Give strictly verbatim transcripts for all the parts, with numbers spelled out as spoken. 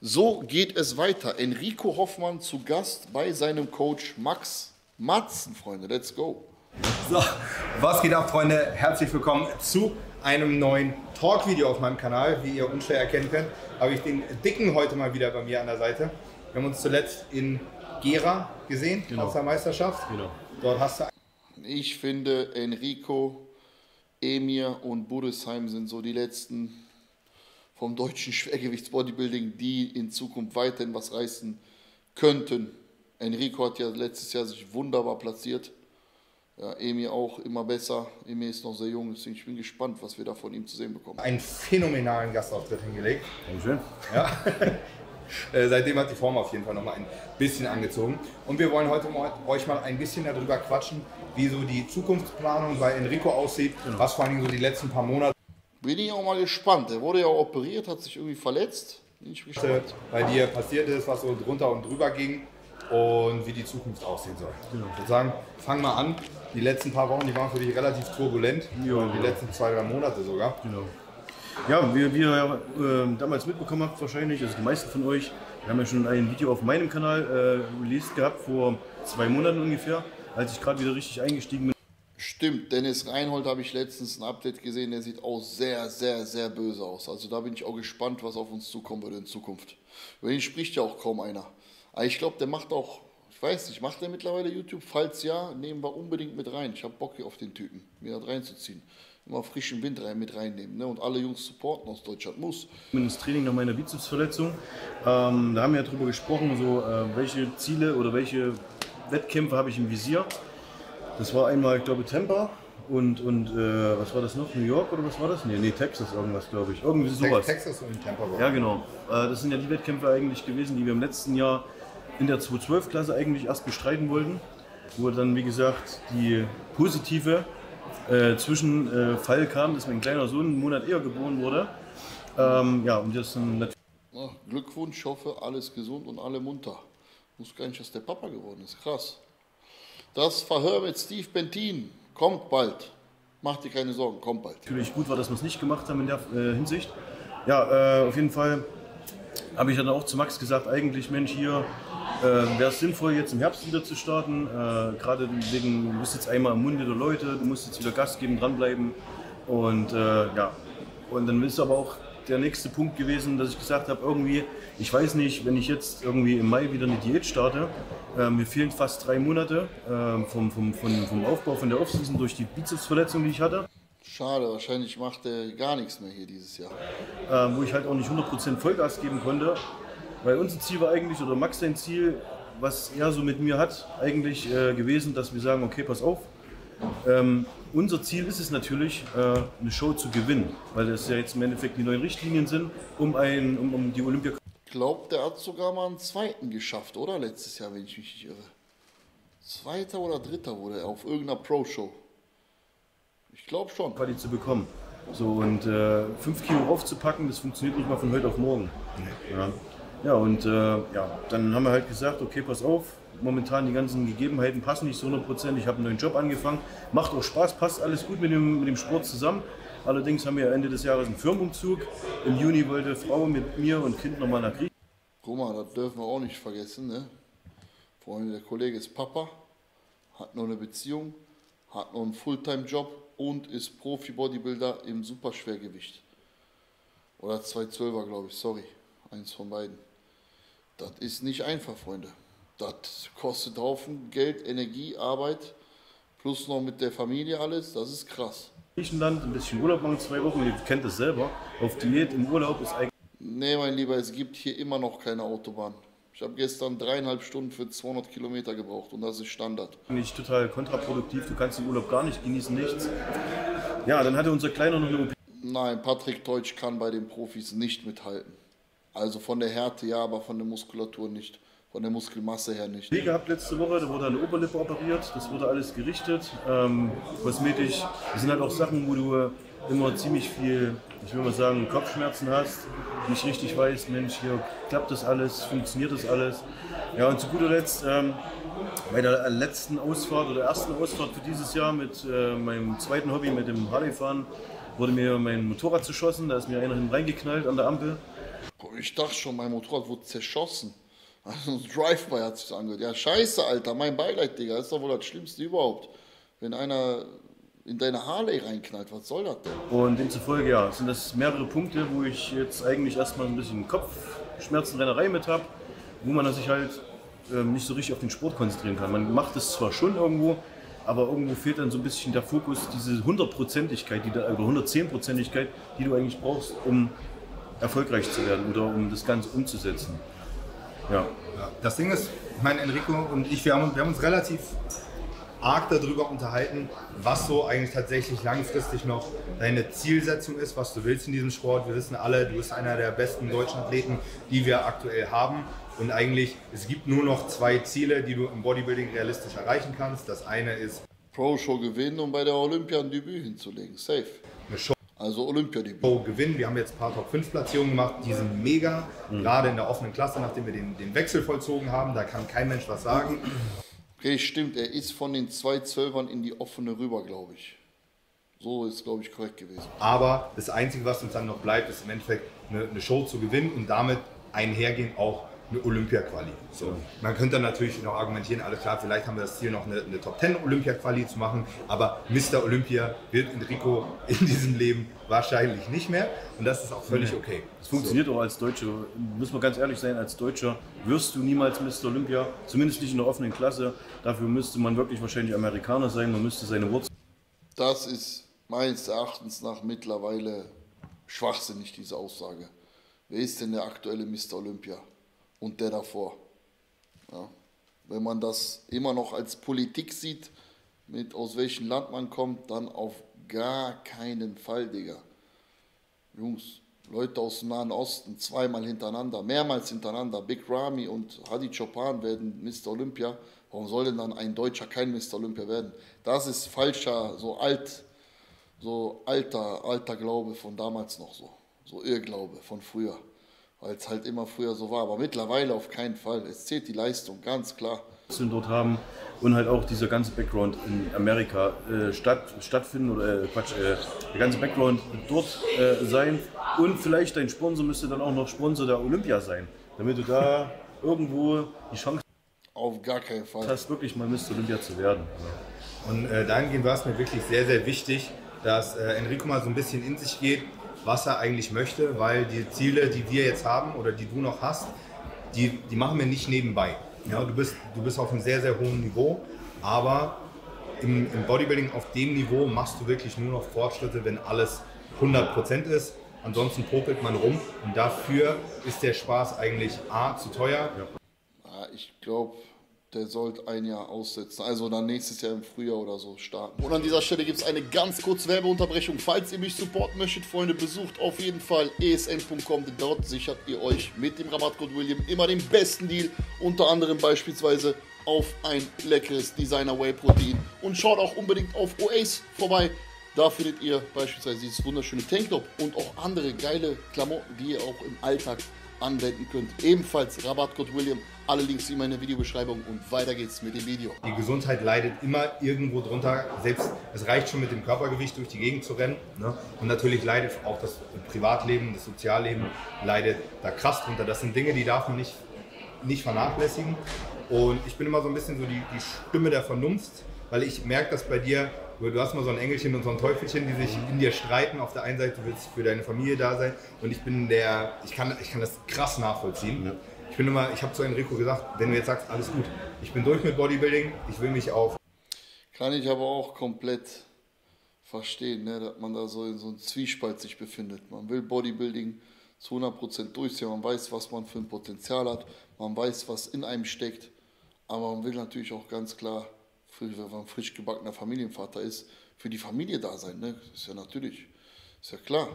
So geht es weiter. Enrico Hoffmann zu Gast bei seinem Coach Max Matzen, Freunde. Let's go. So, was geht ab, Freunde? Herzlich willkommen zu einem neuen Talk-Video auf meinem Kanal. Wie ihr unschwer erkennen könnt, habe ich den Dicken heute mal wieder bei mir an der Seite. Wir haben uns zuletzt in Gera gesehen, genau, aus der Meisterschaft. Genau. Dort hast du... Ich finde, Enrico, Emir und Buresheim sind so die letzten vom deutschen Schwergewichtsbodybuilding, die in Zukunft weiterhin was reißen könnten. Enrico hat ja letztes Jahr sich wunderbar platziert. Ja, Emir auch immer besser. Emir ist noch sehr jung, deswegen ich bin gespannt, was wir da von ihm zu sehen bekommen. Einen phänomenalen Gastauftritt hingelegt. Dankeschön. Ja. äh, seitdem hat die Form auf jeden Fall noch mal ein bisschen angezogen. Und wir wollen heute mit euch mal ein bisschen darüber quatschen, wie so die Zukunftsplanung bei Enrico aussieht, genau, was vor allem so die letzten paar Monate. Bin ich auch mal gespannt. Er wurde ja auch operiert, hat sich irgendwie verletzt. Bin ich gespannt. Bei dir passiert ist, was so drunter und drüber ging und wie die Zukunft aussehen soll. Genau. Ich würde sagen, fang mal an. Die letzten paar Wochen, die waren für dich relativ turbulent. Ja, die ja. letzten zwei, drei Monate sogar. Genau. Ja, wie, wie ihr äh, damals mitbekommen habt wahrscheinlich, also die meisten von euch, wir haben ja schon ein Video auf meinem Kanal äh, released gehabt, vor zwei Monaten ungefähr, als ich gerade wieder richtig eingestiegen bin. Stimmt, Dennis Reinhold habe ich letztens ein Update gesehen, der sieht auch sehr, sehr, sehr böse aus. Also da bin ich auch gespannt, was auf uns zukommen würde in Zukunft. Über ihn spricht ja auch kaum einer. Aber ich glaube, der macht auch, ich weiß nicht, macht der mittlerweile YouTube? Falls ja, nehmen wir unbedingt mit rein. Ich habe Bock auf den Typen, mir das reinzuziehen. Immer frischen Wind rein, mit reinnehmen, ne? Und alle Jungs supporten aus Deutschland, muss. Ich bin ins Training nach meiner Bizepsverletzung. Ähm, da haben wir ja drüber gesprochen, so, äh, welche Ziele oder welche Wettkämpfe habe ich im Visier. Das war einmal, ich glaube, Tampa und, und äh, was war das noch? New York oder was war das? Nee, nee, Texas irgendwas, glaube ich. Irgendwie sowas. Texas und Tampa war. Ja, genau. Äh, das sind ja die Wettkämpfe eigentlich gewesen, die wir im letzten Jahr in der zweihundertzwölf Klasse eigentlich erst bestreiten wollten. Wo dann, wie gesagt, die positive äh, Zwischenfall äh, kam, dass mein kleiner Sohn einen Monat eher geboren wurde. Ähm, ja, und das dann natürlich. Ach, Glückwunsch, ich hoffe, alles gesund und alle munter. Ich wusste gar nicht, dass der Papa geworden ist. Krass. Das Verhör mit Steve Bentin kommt bald. Mach dir keine Sorgen, kommt bald. Natürlich gut war, dass wir es nicht gemacht haben in der äh, Hinsicht. Ja, äh, auf jeden Fall habe ich dann auch zu Max gesagt, eigentlich, Mensch, hier äh, wäre es sinnvoll, jetzt im Herbst wieder zu starten. Äh, Gerade wegen, du bist jetzt einmal im Munde der Leute, du musst jetzt wieder Gas geben, dranbleiben. Und äh, ja, und dann ist aber auch der nächste Punkt gewesen, dass ich gesagt habe, irgendwie, ich weiß nicht, wenn ich jetzt irgendwie im Mai wieder eine Diät starte, äh, mir fehlen fast drei Monate äh, vom, vom, vom, vom Aufbau von der Offseason durch die Bizepsverletzung, die ich hatte. Schade, wahrscheinlich macht er gar nichts mehr hier dieses Jahr. Äh, wo ich halt auch nicht hundert Prozent Vollgas geben konnte, weil unser Ziel war eigentlich, oder Max sein Ziel, was er so mit mir hat, eigentlich äh, gewesen, dass wir sagen, okay, pass auf, ähm, unser Ziel ist es natürlich, äh, eine Show zu gewinnen, weil das ja jetzt im Endeffekt die neuen Richtlinien sind, um, ein, um, um die Olympia... Ich glaube, der hat sogar mal einen zweiten geschafft, oder? Letztes Jahr, wenn ich mich nicht irre. Zweiter oder dritter wurde er auf irgendeiner Pro-Show. Ich glaube schon. Quali zu bekommen. So, und äh, fünf Kilo aufzupacken, das funktioniert nicht mal von heute auf morgen. Ja, ja und äh, ja, dann haben wir halt gesagt, okay, pass auf, momentan die ganzen Gegebenheiten passen nicht so hundert Prozent. Ich habe einen neuen Job angefangen, macht auch Spaß, passt alles gut mit dem, mit dem Sport zusammen. Allerdings haben wir Ende des Jahres einen Firmenumzug. Im Juni wollte Frau mit mir und Kind nochmal nach Griechenland. Guck mal, das dürfen wir auch nicht vergessen, ne? Freunde, der Kollege ist Papa, hat noch eine Beziehung, hat noch einen Fulltime-Job und ist Profi-Bodybuilder im Superschwergewicht. Oder zweihundertzwölfer, glaube ich, sorry, eins von beiden. Das ist nicht einfach, Freunde. Das kostet Haufen Geld, Energie, Arbeit, plus noch mit der Familie alles, das ist krass. Griechenland, ein bisschen Urlaub machen, zwei Wochen, ihr kennt das selber. Auf Diät im Urlaub ist eigentlich... Nee, mein Lieber, es gibt hier immer noch keine Autobahn. Ich habe gestern dreieinhalb Stunden für zweihundert Kilometer gebraucht und das ist Standard. Nicht total kontraproduktiv, du kannst den Urlaub gar nicht genießen, nichts. Ja, dann hatte unser Kleiner noch eine O P. Nein, Patrick Teutsch kann bei den Profis nicht mithalten. Also von der Härte ja, aber von der Muskulatur nicht. Von der Muskelmasse her nicht. Ich gehabt letzte Woche, da wurde eine Oberlippe operiert, das wurde alles gerichtet, ähm, kosmetisch. Das sind halt auch Sachen, wo du immer ziemlich viel, ich will mal sagen, Kopfschmerzen hast, nicht richtig weißt, Mensch, hier klappt das alles, funktioniert das alles. Ja, und zu guter Letzt, ähm, bei der letzten Ausfahrt oder ersten Ausfahrt für dieses Jahr mit äh, meinem zweiten Hobby, mit dem Harley-Fahren, wurde mir mein Motorrad zerschossen, da ist mir einer hin reingeknallt an der Ampel. Ich dachte schon, mein Motorrad wurde zerschossen. Also ein Drive-By hat sich angehört. Ja, scheiße, Alter, mein Beileid, Digga. Das ist doch wohl das Schlimmste überhaupt. Wenn einer in deine Harley reinknallt, was soll das denn? Und demzufolge, ja, sind das mehrere Punkte, wo ich jetzt eigentlich erstmal ein bisschen Kopfschmerzen, Rennerei mit habe, wo man sich halt ähm, nicht so richtig auf den Sport konzentrieren kann. Man macht es zwar schon irgendwo, aber irgendwo fehlt dann so ein bisschen der Fokus, diese hundertprozentigkeit, die da, oder hundertzehnprozentigkeit, die du eigentlich brauchst, um erfolgreich zu werden oder um das Ganze umzusetzen. Ja. Ja, das Ding ist, ich meine, Enrico und ich, wir haben, wir haben uns relativ arg darüber unterhalten, was so eigentlich tatsächlich langfristig noch deine Zielsetzung ist, was du willst in diesem Sport. Wir wissen alle, du bist einer der besten deutschen Athleten, die wir aktuell haben. Und eigentlich, es gibt nur noch zwei Ziele, die du im Bodybuilding realistisch erreichen kannst. Das eine ist Pro-Show gewinnen und bei der Olympia ein Debüt hinzulegen. Safe. eine Show. Also Olympiadebüt. Show gewinnen. Wir haben jetzt ein paar Top fünf Platzierungen gemacht, die sind mega, mhm. gerade in der offenen Klasse, nachdem wir den, den Wechsel vollzogen haben, da kann kein Mensch was sagen. Okay, stimmt, er ist von den zwei Zwölfern in die offene rüber, glaube ich. So ist, glaube ich, korrekt gewesen. Aber das Einzige, was uns dann noch bleibt, ist im Endeffekt eine, eine Show zu gewinnen und damit einhergehend auch eine Olympia-Quali. So. Man könnte dann natürlich noch argumentieren, alles klar, vielleicht haben wir das Ziel, noch eine, eine Top zehn Olympia-Quali zu machen, aber Mister Olympia wird Enrico in diesem Leben wahrscheinlich nicht mehr und das ist auch völlig okay. Es funktioniert so. Auch als Deutscher, muss man ganz ehrlich sein, als Deutscher wirst du niemals Mister Olympia, zumindest nicht in der offenen Klasse. Dafür müsste man wirklich wahrscheinlich Amerikaner sein, man müsste seine Wurzeln. Das ist meines Erachtens nach mittlerweile schwachsinnig, diese Aussage. Wer ist denn der aktuelle Mister Olympia? Und der davor. Ja. Wenn man das immer noch als Politik sieht, mit aus welchem Land man kommt, dann auf gar keinen Fall, Digga. Jungs, Leute aus dem Nahen Osten, zweimal hintereinander, mehrmals hintereinander, Big Ramy und Hadi Choopan werden Mister Olympia. Warum soll denn dann ein Deutscher kein Mister Olympia werden? Das ist falscher, so alt, so alter, alter Glaube von damals noch so. So Irrglaube von früher. Weil es halt immer früher so war, aber mittlerweile auf keinen Fall. Es zählt die Leistung, ganz klar. Dort haben und halt auch dieser ganze Background in Amerika äh, statt, stattfinden oder äh, Quatsch, äh, der ganze Background dort äh, sein und vielleicht dein Sponsor müsste dann auch noch Sponsor der Olympia sein, damit du da irgendwo die Chance auf gar keinen Fall hast, wirklich mal Mister Olympia zu werden. Und äh, dahingehend war es mir wirklich sehr, sehr wichtig, dass äh, Enrico mal so ein bisschen in sich geht, was er eigentlich möchte, weil die Ziele, die wir jetzt haben oder die du noch hast, die, die machen wir nicht nebenbei. Ja, du, bist, du bist auf einem sehr, sehr hohen Niveau, aber im, im Bodybuilding auf dem Niveau machst du wirklich nur noch Fortschritte, wenn alles hundert Prozent ist. Ansonsten popelt man rum und dafür ist der Spaß eigentlich A, zu teuer. Ja, ich glaube, der sollte ein Jahr aussetzen, also dann nächstes Jahr im Frühjahr oder so starten. Und an dieser Stelle gibt es eine ganz kurze Werbeunterbrechung. Falls ihr mich supporten möchtet, Freunde, besucht auf jeden Fall e s n punkt com, denn dort sichert ihr euch mit dem Rabattcode William immer den besten Deal, unter anderem beispielsweise auf ein leckeres Designer Whey Protein. Und schaut auch unbedingt auf Oasis vorbei. Da findet ihr beispielsweise dieses wunderschöne Tanktop und auch andere geile Klamotten, die ihr auch im Alltag anwenden könnt. Ebenfalls Rabattcode William. Alle Links in meiner Videobeschreibung und weiter geht's mit dem Video. Die Gesundheit leidet immer irgendwo drunter. Selbst es reicht schon mit dem Körpergewicht durch die Gegend zu rennen. Ne? Und natürlich leidet auch das Privatleben, das Sozialleben leidet da krass drunter. Das sind Dinge, die darf man nicht, nicht vernachlässigen. Und ich bin immer so ein bisschen so die, die Stimme der Vernunft, weil ich merke, dass bei dir, du hast mal so ein Engelchen und so ein Teufelchen, die sich in dir streiten. Auf der einen Seite du willst für deine Familie da sein und ich bin der, ich kann, ich kann das krass nachvollziehen. Ja. Ich bin immer, ich habe zu Enrico gesagt, wenn du jetzt sagst, alles gut, ich bin durch mit Bodybuilding, ich will mich auf. Kann ich aber auch komplett verstehen, ne, dass man da so in so einem Zwiespalt sich befindet. Man will Bodybuilding zu hundert Prozent durchziehen, man weiß, was man für ein Potenzial hat, man weiß, was in einem steckt, aber man will natürlich auch ganz klar, wenn man frisch gebackener Familienvater ist, für die Familie da sein. Ne? Das ist ja natürlich, ist ja klar.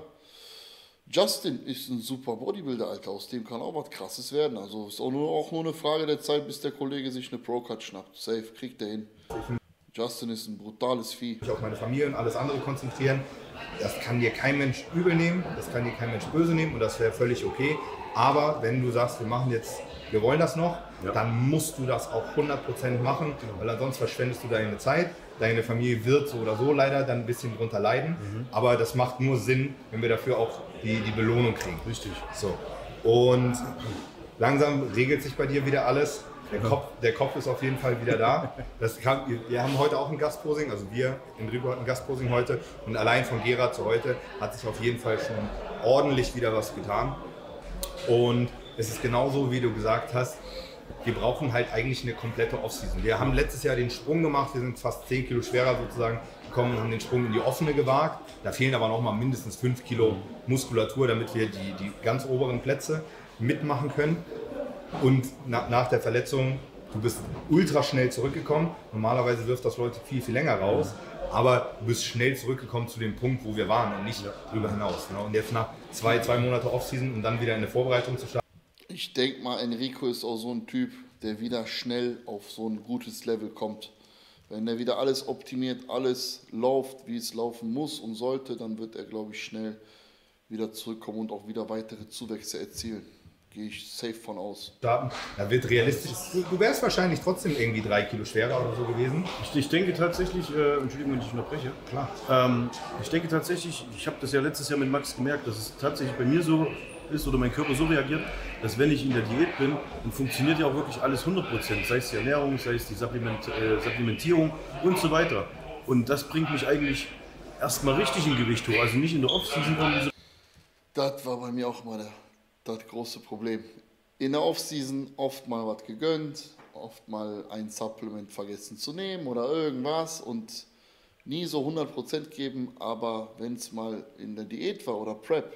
Justin ist ein super Bodybuilder, Alter, aus dem kann auch was Krasses werden. Also ist auch nur, auch nur eine Frage der Zeit, bis der Kollege sich eine Pro-Card schnappt. Safe, kriegt er hin. Justin ist ein brutales Vieh. Ich auf meine Familie und alles andere konzentrieren. Das kann dir kein Mensch übel nehmen, das kann dir kein Mensch böse nehmen und das wäre völlig okay. Aber wenn du sagst, wir machen jetzt, wir wollen das noch, ja, dann musst du das auch hundert Prozent machen, weil ansonsten verschwendest du deine Zeit. Deine Familie wird so oder so leider dann ein bisschen drunter leiden, mhm, aber das macht nur Sinn, wenn wir dafür auch die, die Belohnung kriegen. Richtig. So. Und langsam regelt sich bei dir wieder alles. Der Kopf, der Kopf ist auf jeden Fall wieder da. Das kann, wir haben heute auch ein Gastposing, also wir, Enrico hat ein Gastposing heute. Und allein von Gera zu heute hat sich auf jeden Fall schon ordentlich wieder was getan. Und es ist genauso, wie du gesagt hast, wir brauchen halt eigentlich eine komplette Offseason. Wir haben letztes Jahr den Sprung gemacht, wir sind fast zehn Kilo schwerer sozusagen gekommen und haben den Sprung in die offene gewagt. Da fehlen aber noch mal mindestens fünf Kilo Muskulatur, damit wir die, die ganz oberen Plätze mitmachen können. Und na, nach der Verletzung, du bist ultra schnell zurückgekommen. Normalerweise wirft das Leute viel, viel länger raus. Aber du bist schnell zurückgekommen zu dem Punkt, wo wir waren und nicht darüber hinaus. Und jetzt nach zwei, zwei Monate Offseason und dann wieder in der Vorbereitung zu starten. Ich denke mal, Enrico ist auch so ein Typ, der wieder schnell auf so ein gutes Level kommt. Wenn er wieder alles optimiert, alles läuft, wie es laufen muss und sollte, dann wird er, glaube ich, schnell wieder zurückkommen und auch wieder weitere Zuwächse erzielen. Gehe ich safe von aus. Da wird realistisch. Du, du wärst wahrscheinlich trotzdem irgendwie drei Kilo schwerer oder so gewesen. Ich, ich denke tatsächlich, äh, Entschuldigung, wenn ich unterbreche. Klar. Ähm, ich denke tatsächlich, ich habe das ja letztes Jahr mit Max gemerkt, dass es tatsächlich bei mir so ist oder mein Körper so reagiert, dass wenn ich in der Diät bin, dann funktioniert ja auch wirklich alles hundert Prozent. Sei es die Ernährung, sei es die Supplement, äh, Supplementierung und so weiter. Und das bringt mich eigentlich erstmal richtig in Gewicht hoch. Also nicht in der Off-Season irgendwie so. Das war bei mir auch mal der das große Problem. In der Offseason oft mal was gegönnt, oft mal ein Supplement vergessen zu nehmen oder irgendwas und nie so hundert Prozent geben, aber wenn es mal in der Diät war oder Prep,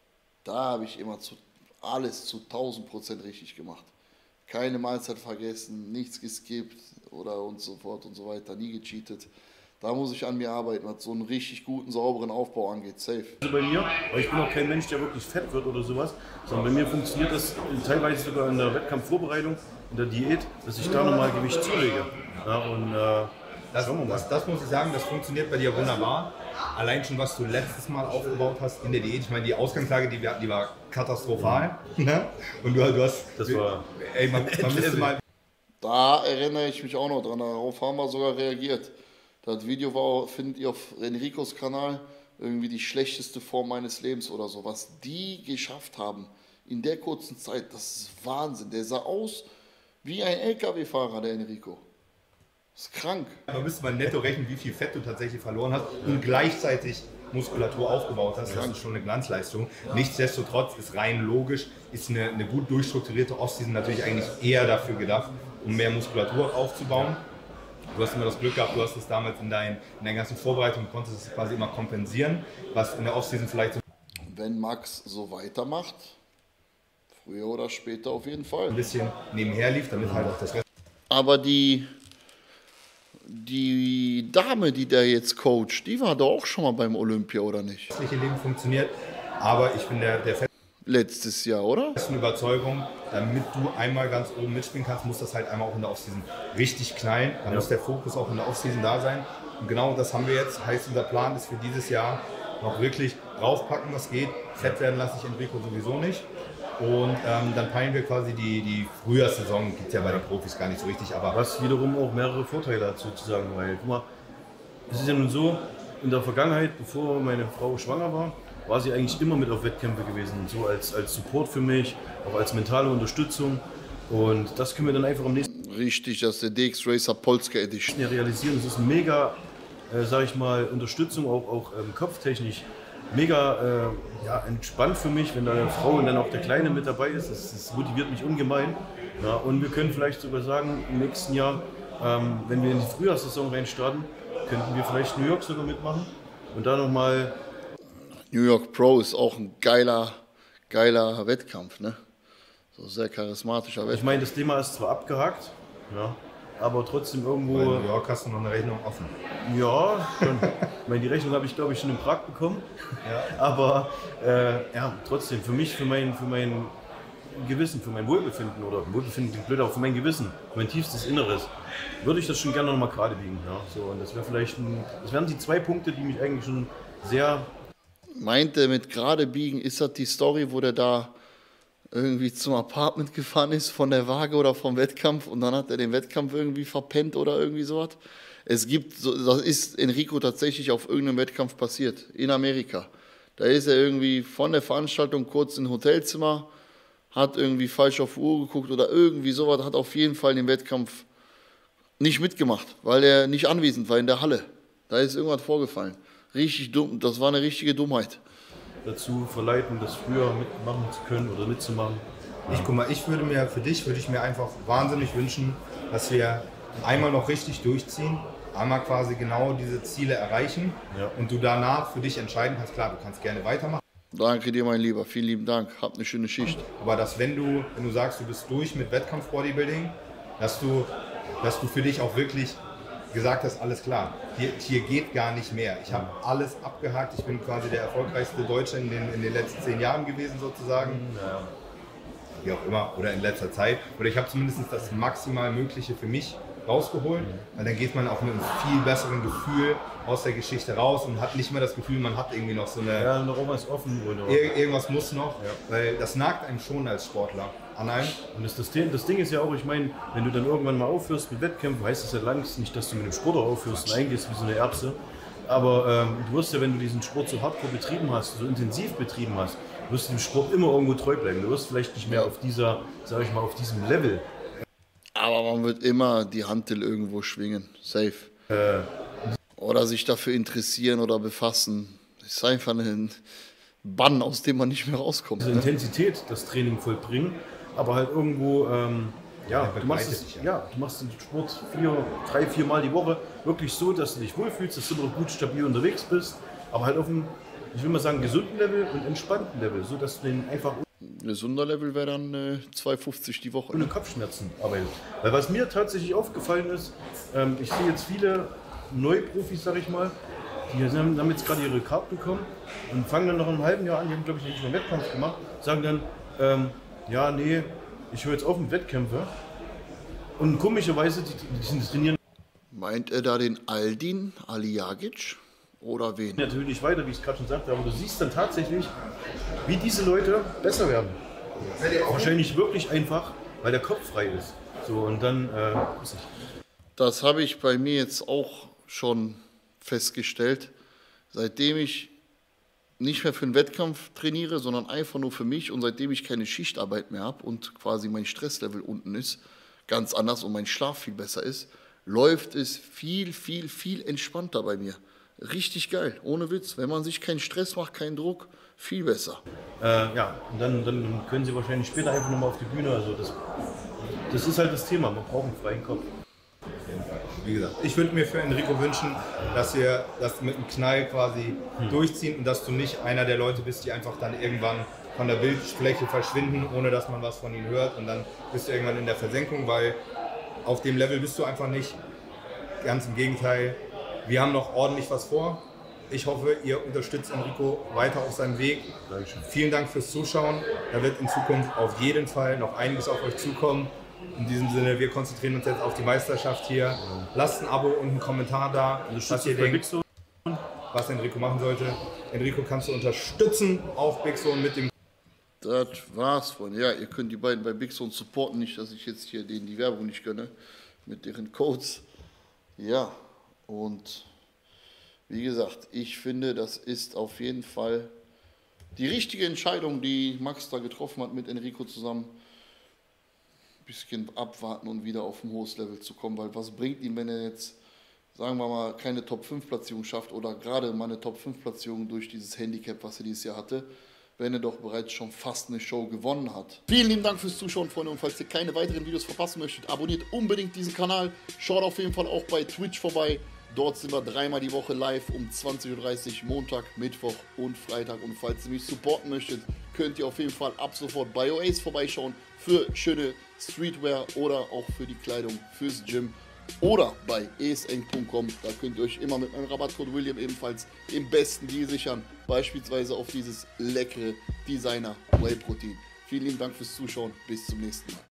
da habe ich immer zu, alles zu tausend Prozent richtig gemacht. Keine Mahlzeit vergessen, nichts geskippt oder und so fort und so weiter, nie gecheatet. Da muss ich an mir arbeiten, was so einen richtig guten, sauberen Aufbau angeht. Safe. Also bei mir, weil ich bin auch kein Mensch, der wirklich fett wird oder sowas, sondern bei mir funktioniert das teilweise sogar in der Wettkampfvorbereitung, in der Diät, dass ich da nochmal Gewicht zulege. Ja, und, äh, das, das, das muss ich sagen, das funktioniert bei dir wunderbar. Allein schon, was du letztes Mal aufgebaut hast in der Diät. Ich meine, die Ausgangslage, die, die war katastrophal. Ne? Und du, du hast... Das war... Ey, man, man müsste mal... Da erinnere ich mich auch noch dran, darauf haben wir sogar reagiert. Das Video war, findet ihr auf Enricos Kanal, irgendwie die schlechteste Form meines Lebens oder so. Was die geschafft haben in der kurzen Zeit, das ist Wahnsinn. Der sah aus wie ein L K W-Fahrer, der Enrico. Das ist krank. Man müsste mal netto rechnen, wie viel Fett du tatsächlich verloren hast und gleichzeitig Muskulatur aufgebaut hast. Das ist schon eine Glanzleistung. Nichtsdestotrotz ist rein logisch, ist eine, eine gut durchstrukturierte Offseason natürlich eigentlich eher dafür gedacht, um mehr Muskulatur aufzubauen. Du hast immer das Glück gehabt, du hast es damals in, dein, in deinen ganzen Vorbereitungen, konntest es quasi immer kompensieren, was in der Offseason vielleicht so wenn Max so weitermacht, früher oder später auf jeden Fall. ein bisschen nebenher lief, damit halt auch das Rest. Aber die, die Dame, die der jetzt coacht, die war doch auch schon mal beim Olympia, oder nicht? Das restliche Leben funktioniert, aber ich bin der, der Letztes Jahr, oder? festen Überzeugung, damit du einmal ganz oben mitspielen kannst, muss das halt einmal auch in der Offseason richtig knallen. Dann ja. muss der Fokus auch in der Offseason da sein. Und genau das haben wir jetzt. Heißt, unser Plan ist für dieses Jahr noch wirklich draufpacken, was geht. Fett werden lasse ich Enrico sowieso nicht. Und ähm, dann peilen wir quasi die, die Frühjahrssaison, gibt es ja bei den Profis gar nicht so richtig. Aber was wiederum auch mehrere Vorteile hat sozusagen, weil guck mal, es ist ja nun so, in der Vergangenheit, bevor meine Frau schwanger war, war sie eigentlich immer mit auf Wettkämpfe gewesen, so als, als Support für mich, auch als mentale Unterstützung. Und das können wir dann einfach am nächsten Richtig, das ist der D X Racer Polska Edition. Jahr realisieren. Das ist mega, äh, sag ich mal, Unterstützung, auch, auch ähm, kopftechnisch. Mega äh, ja, entspannt für mich, wenn da eine Frau und dann auch der Kleine mit dabei ist. Das, das motiviert mich ungemein. Ja, und wir können vielleicht sogar sagen, im nächsten Jahr, ähm, wenn wir in die Frühjahrssaison reinstarten, könnten wir vielleicht New York sogar mitmachen und da nochmal. New York Pro ist auch ein geiler, geiler Wettkampf, ne? So sehr charismatischer Wettkampf. Ich meine, das Thema ist zwar abgehakt, ja, aber trotzdem irgendwo. In New York hast du noch eine Rechnung offen. Ja, schon. Ich meine, die Rechnung habe ich, glaube ich, schon in Prag bekommen. Ja. Aber äh, ja, trotzdem, für mich, für mein, für mein Gewissen, für mein Wohlbefinden oder Wohlbefinden klingt blöd, auch für mein Gewissen, für mein tiefstes Inneres, würde ich das schon gerne noch mal gerade biegen. Ja, so, und das wäre vielleicht ein, das wären die zwei Punkte, die mich eigentlich schon sehr. Meint er mit gerade biegen, ist das die Story, wo der da irgendwie zum Apartment gefahren ist von der Waage oder vom Wettkampf und dann hat er den Wettkampf irgendwie verpennt oder irgendwie sowas? Es gibt, so, das ist Enrico tatsächlich auf irgendeinem Wettkampf passiert, in Amerika. Da ist er irgendwie von der Veranstaltung kurz in ein Hotelzimmer, hat irgendwie falsch auf die Uhr geguckt oder irgendwie sowas, hat auf jeden Fall den Wettkampf nicht mitgemacht, weil er nicht anwesend war in der Halle. Da ist irgendwas vorgefallen. Richtig dumm, das war eine richtige Dummheit. Dazu verleiten, das früher mitmachen zu können oder mitzumachen. Ich guck mal, ich würde mir, für dich würde ich mir einfach wahnsinnig wünschen, dass wir einmal noch richtig durchziehen, einmal quasi genau diese Ziele erreichen Ja. und du danach für dich entscheiden kannst, klar, du kannst gerne weitermachen. Danke dir, mein Lieber. Vielen lieben Dank. Habt eine schöne Schicht. Aber dass wenn du, wenn du sagst, du bist durch mit Wettkampf-Bodybuilding, dass du, dass du für dich auch wirklich gesagt hast, alles klar, hier, hier geht gar nicht mehr. Ich habe alles abgehakt, ich bin quasi der erfolgreichste Deutsche in den, in den letzten zehn Jahren gewesen sozusagen. Ja. Wie auch immer, oder in letzter Zeit. Oder ich habe zumindest das maximal Mögliche für mich rausgeholt, weil dann geht man auch mit einem viel besseren Gefühl aus der Geschichte raus und hat nicht mehr das Gefühl, man hat irgendwie noch so eine... Ja, noch irgendwas offen. Oder? Ir irgendwas muss noch, ja. Weil das nagt einem schon als Sportler an einem. Und das, das, das Ding ist ja auch, ich meine, wenn du dann irgendwann mal aufhörst mit Wettkämpfen, heißt das ja längst nicht, dass du mit dem Sport aufhörst und eingehst wie so eine Erbse. Aber ähm, du wirst ja, wenn du diesen Sport so hardcore betrieben hast, so intensiv betrieben hast, wirst du dem Sport immer irgendwo treu bleiben. Du wirst vielleicht nicht mehr auf dieser, sag ich mal, auf diesem Level. Aber man wird immer die Hantel irgendwo schwingen. Safe. Äh, Oder sich dafür interessieren oder befassen. Das ist einfach ein Bann, aus dem man nicht mehr rauskommt. diese Ne? Intensität, das Training vollbringen, aber halt irgendwo, ähm, ja, Ja, du machst begleitet es, dich ja. ja, du machst den Sport vier, drei, vier Mal die Woche wirklich so, dass du dich wohlfühlst, dass du immer gut stabil unterwegs bist, aber halt auf einem, ich will mal sagen, gesunden Level und entspannten Level, so dass du den einfach Ein gesunder Level wäre dann äh, zwei fünfzig die Woche. ohne Ne? Kopfschmerzen arbeitet. Weil was mir tatsächlich aufgefallen ist, ähm, ich sehe jetzt viele Neuprofis, sag ich mal, die haben, haben jetzt gerade ihre Karte bekommen und fangen dann nach einem halben Jahr an, die haben glaube ich nicht mal einen Wettkampf gemacht, sagen dann, ähm, ja nee, ich höre jetzt auf mit Wettkämpfe und komischerweise, die, die, die trainieren Meint er da den Aldin Alijagic oder wen? natürlich weiter, wie ich es gerade schon sagte, aber du siehst dann tatsächlich, wie diese Leute besser werden. Wahrscheinlich wirklich einfach, weil der Kopf frei ist. So und dann, äh, weiß ich. Das habe ich bei mir jetzt auch schon festgestellt. Seitdem ich nicht mehr für einen Wettkampf trainiere, sondern einfach nur für mich und seitdem ich keine Schichtarbeit mehr habe und quasi mein Stresslevel unten ist, ganz anders und mein Schlaf viel besser ist, läuft es viel, viel, viel entspannter bei mir. Richtig geil, ohne Witz. Wenn man sich keinen Stress macht, keinen Druck, viel besser. Äh, ja, und dann, dann können sie wahrscheinlich später einfach nochmal auf die Bühne. Also das, das ist halt das Thema, man braucht einen freien Kopf. Wie gesagt, ich würde mir für Enrico wünschen, dass wir das mit einem Knall quasi hm. durchziehen und dass du nicht einer der Leute bist, die einfach dann irgendwann von der Bildfläche verschwinden, ohne dass man was von ihnen hört und dann bist du irgendwann in der Versenkung, weil auf dem Level bist du einfach nicht. Ganz im Gegenteil, wir haben noch ordentlich was vor. Ich hoffe, ihr unterstützt Enrico weiter auf seinem Weg. Dankeschön. Vielen Dank fürs Zuschauen. Da wird in Zukunft auf jeden Fall noch einiges auf euch zukommen. In diesem Sinne, wir konzentrieren uns jetzt auf die Meisterschaft hier. Lasst ein Abo und einen Kommentar da, was ihr denkt, was Enrico machen sollte. Enrico kannst du unterstützen auf Big Zone mit dem... Das war's von. Ja, ihr könnt die beiden bei Big Zone supporten, nicht, dass ich jetzt hier denen die Werbung nicht gönne, mit deren Codes. Ja, und wie gesagt, ich finde, das ist auf jeden Fall die richtige Entscheidung, die Max da getroffen hat mit Enrico zusammen. Ein bisschen abwarten und wieder auf ein hohes Level zu kommen, weil was bringt ihm, wenn er jetzt, sagen wir mal, keine Top fünf Platzierung schafft oder gerade mal eine Top fünf Platzierung durch dieses Handicap, was er dieses Jahr hatte, wenn er doch bereits schon fast eine Show gewonnen hat. Vielen lieben Dank fürs Zuschauen, Freunde, und falls ihr keine weiteren Videos verpassen möchtet, abonniert unbedingt diesen Kanal. Schaut auf jeden Fall auch bei Twitch vorbei. Dort sind wir dreimal die Woche live um zwanzig Uhr dreißig, Montag, Mittwoch und Freitag. Und falls ihr mich supporten möchtet, könnt ihr auf jeden Fall ab sofort bei Oasis vorbeischauen für schöne Streetwear oder auch für die Kleidung fürs Gym. Oder bei eseng punkt com, da könnt ihr euch immer mit meinem Rabattcode William ebenfalls den besten Deal sichern, beispielsweise auf dieses leckere Designer Whey Protein. Vielen lieben Dank fürs Zuschauen, bis zum nächsten Mal.